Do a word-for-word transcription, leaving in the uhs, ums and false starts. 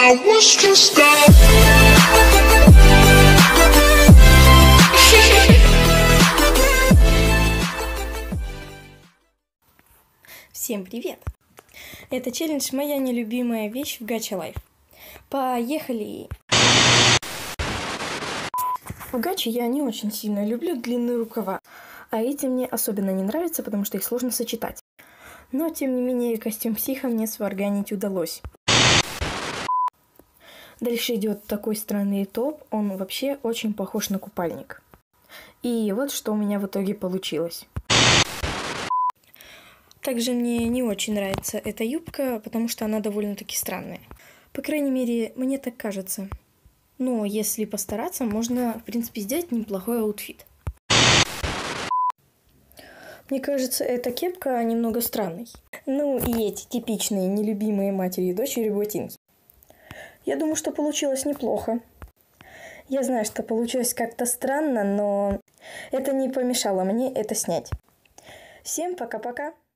I was stressed out. Всем привет! Это челлендж «Моя нелюбимая вещь» в Gacha Life. Поехали! В гаче я не очень сильно люблю длинные рукава, а эти мне особенно не нравятся, потому что их сложно сочетать. Но, тем не менее, костюм психа мне сварганить удалось. Дальше идет такой странный топ, он вообще очень похож на купальник. И вот что у меня в итоге получилось. Также мне не очень нравится эта юбка, потому что она довольно-таки странная. По крайней мере, мне так кажется. Но если постараться, можно, в принципе, сделать неплохой аутфит. Мне кажется, эта кепка немного странной. Ну и эти типичные нелюбимые матери и дочери ботинки. Я думаю, что получилось неплохо. Я знаю, что получилось как-то странно, но это не помешало мне это снять. Всем пока-пока!